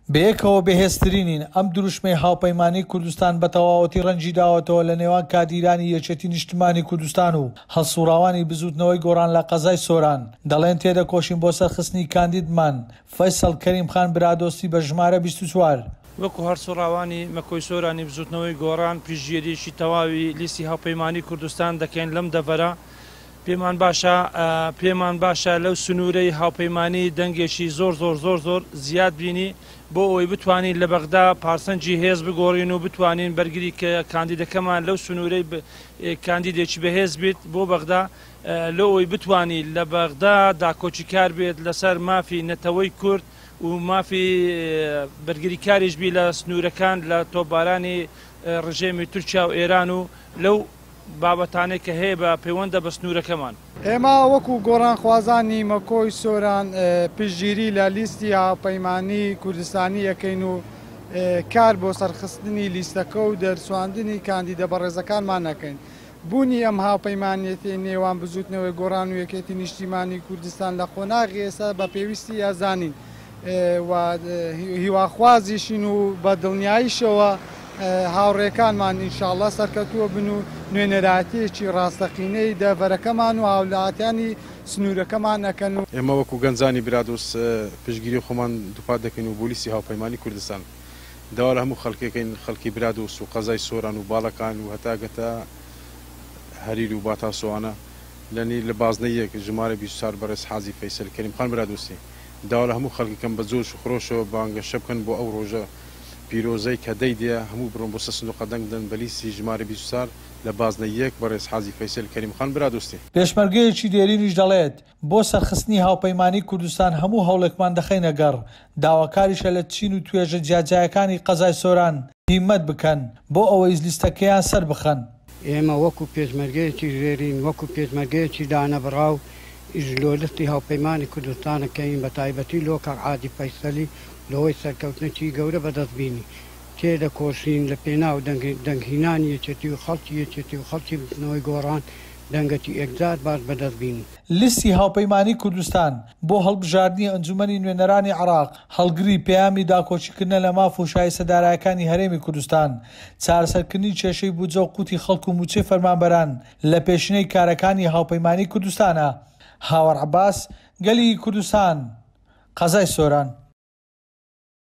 بەیەکەوە بەهێزترینین ئەم دروشمەی هاوپەیمانی کوردستان بە تەواوەتی ڕەنجی داوەتەوە لە نێوان کادیرانی یەکێتی نیشتمانی کوردستان و هەڵسوڕاوانی بزوتنەوەی گۆڕان لە قەزای سۆران. دەڵێن تێدەکۆشین بۆ سەرخستنی کاندیدمان فەیسەڵ کەریمخان برادۆستی بە ژمارە 24. وەکو هەرسوڕاوانی مەکۆی سۆرانی بزوتنەوەی گۆڕان پشتگیریشی تەواوی لیستی هاوپەیمانی کوردستان دەکەین لەم دەڤەرە. پێمان باشە لەو سنوورەی هاوپەیمانی دەنگێکی زۆر زیاد بینی بۆ ئەوەی بتوانین لە بەغدا پارسەنجی هێز بگۆڕین و بتوانین بەرگری کە کاندیدەکەمان لەو سنوورەی کاندیدێکی بەهێز بیت بۆ بەغدا لەو ئەوەی بتوانین لە بەغدا داکۆچی کار بێت لەسەر مافی نەتەوەی کورد و مافی بەرگری کاریش بی لە سنوورەکان لە تۆپبارانی ڕژێمی تورکیا و ئێران و لەو بابەتانێک کە هەیە بە پەیوەندە بە سنوورەکەمان. ئێمە وەکو گۆڕانخوازانی مەکۆی سۆران پشتگیری لە لیستی هاوپەیمانی کوردستانی یەکەین و کار بۆ سەرخستنی لیستەکە و دەرسواندنی کاندیدە بەڕێزەکانمان نەکەین. بوونی ئەم هاوپەیمانیەتی نێوان بزوتنەوەی گۆڕان و یەکێتی نیشتیمانی کوردستان لە قۆناغی ئێستا بە پێویستی یازانین هیواخوازیشین و بە دڵنیاییشەوە هاوڕێکانمان ئینشاءڵڵا سەرکەوتووە بن و نوێنەرایەتیەکی ڕاستەقینەی دەڤەرەکەمان و هاوڵاتیانی سنوورەکەمان نەکەن. و ئێمە وەکو گەنجانی برادۆس پشتگیری خۆمان دووپات دەکەین و بۆلیسی هاوپەیمانی کوردستان داوا لە هەموو خەڵکێکین خەڵکی برادۆس و قەزای سۆران و باڵەکان و هەتاگەتە هەریر و باتاسۆوانە لەنی لە بازنەیەک ژمارە 24 بەڕێز حازی فەیسەل کەریمخان برادۆسی داوا لە هەموو خەڵکیکەم بە جۆش و خڕۆشەوە بانگە شە بکەن بۆ ئەو ڕۆژە پیرۆزەی کە دەیدە هەموو بڕۆن بۆ سندوقە دەنگ بدەن بە لیستی ژمارە 24 لە بازنەیەک بەڕێز حازی فەیسەل کەریمخان برادۆستی. پێشمەرگەیەکی دێرینیش دەڵێت بۆ سەرخستنی هاوپەیمانی کوردستان هەموو هەوڵێکمان دەخەینە گەڕ داواکاریشە لە چین و توێژە جیاجایەکانی قەزای سۆران هیممەت بکەن بۆ ئەوەی لیستەکەیان سەر بخەن. ئێمە وەکو پێشمەرگەیەکی ژێرین وەکو پێشمەرگەیەکی دانەبڕاو ئیژلۆلستی هاوپەیمانی کوردستانەکەین بە تایبەتی لۆکە عادی فەیسەلی لەوەی سەرکەوتنێکی گەورە بەدەستبینی تێدەکۆشین لە پێناو دەنگهینانی یەکێتی و خەڵکی یەکێتی و خەڵکی بزوتنەوەی گۆڕان دەنگەتی ئەکزات باش بەدەستبینی. لیستی هاوپەیمانی کوردستان بۆ هەڵبژاردننی ئەنجومەنی نوێنەرانی عێراق هەڵگری پەیامی داکۆچیکردنە لە ماف و شایستەدارایەکانی هەرێمی کوردستان چارەسەرکردنی کێشەی بودجە و قوتی خەڵک و موچەی فەرمانبەران لە پێشنەی کارەکانی هاوپەیمانی کوردستانە. هاوەڕ عەباس، گەلی کوردستان، قەزای سۆران.